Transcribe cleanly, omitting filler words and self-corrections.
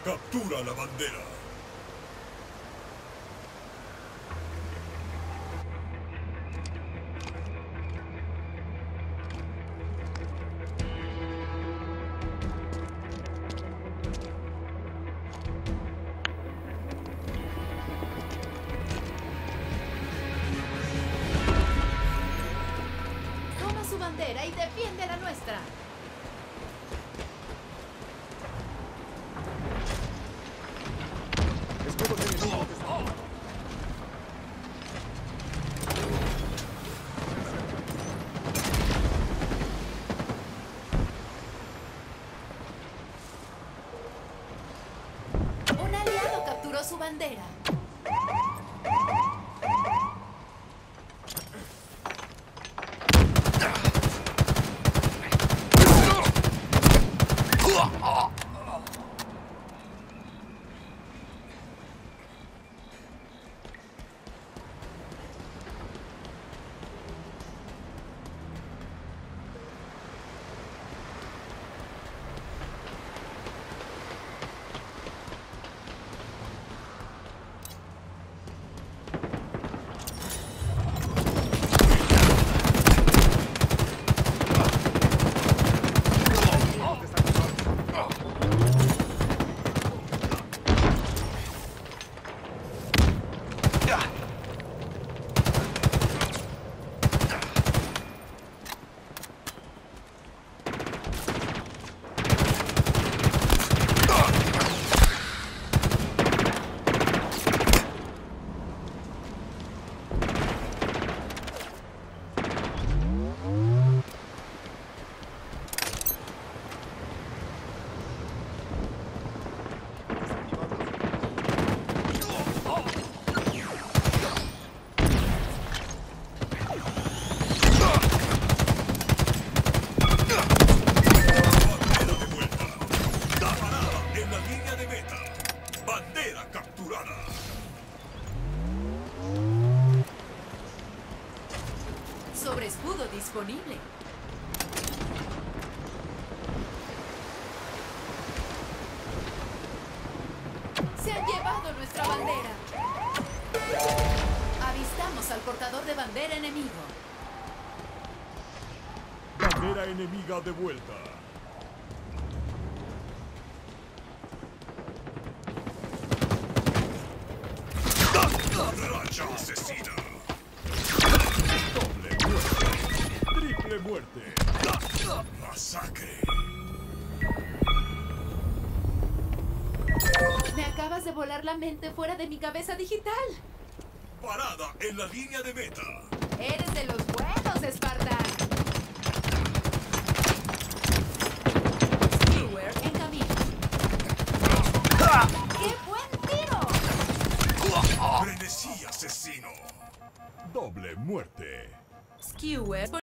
Captura la bandera. Toma su bandera y defiende la nuestra. Un aliado capturó su bandera. Sobre escudo disponible. Se han llevado nuestra bandera. Avistamos al portador de bandera enemigo. Bandera enemiga de vuelta. Racha asesina. Doble muerte. Triple muerte. Masacre. Me acabas de volar la mente fuera de mi cabeza digital. Parada en la línea de meta. Eres de los buenos, Spartan. Skewer en camino. ¡Qué buen tiro! Frenesí asesino. Doble muerte. Skewer